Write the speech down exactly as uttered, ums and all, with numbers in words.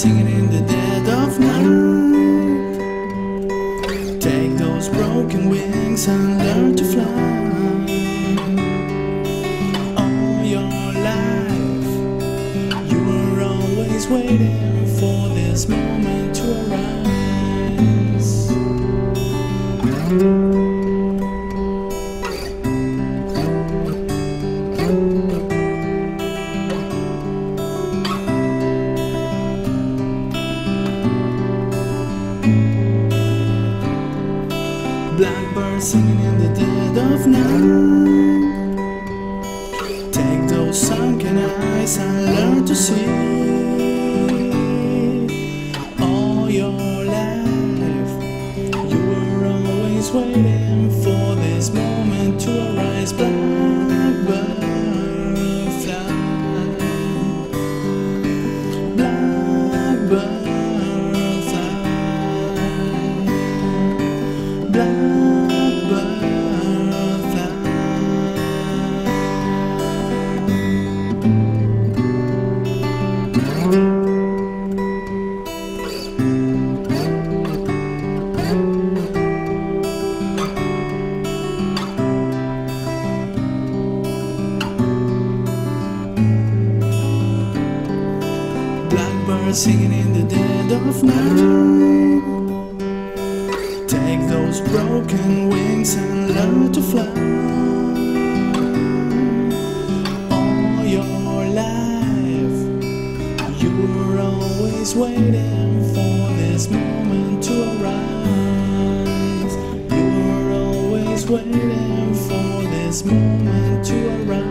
singing in the dead of night. Take those broken wings and learn to fly. All your life you were always waiting for this moment to arise. Blackbird singing in the dead of night. Take those sunken eyes and learn to see. All your life you were always waiting for this moment to arise. Blackbird fly. Blackbird fly. Blackbird fly. Blackbird singing in the dead of night. Take those broken wings and learn to fly. All your life you were always waiting for this moment to arise. You were always waiting for this moment to arise.